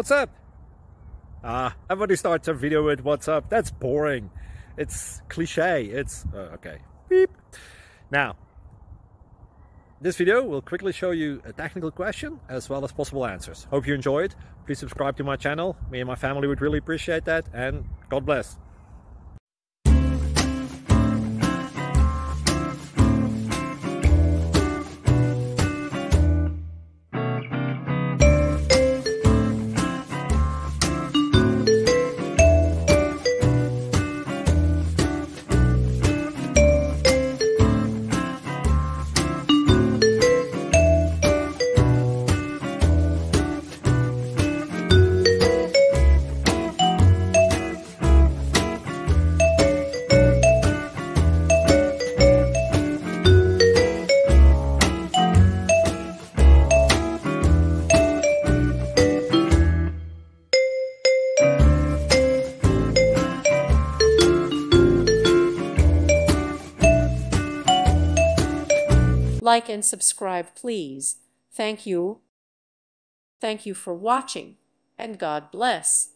What's up? Everybody starts a video with what's up. That's boring. It's cliche. It's okay. Beep. Now, this video will quickly show you a technical question as well as possible answers. Hope you enjoy it. Please subscribe to my channel. Me and my family would really appreciate that, and God bless. Like and subscribe, please. Thank you. Thank you for watching, and God bless.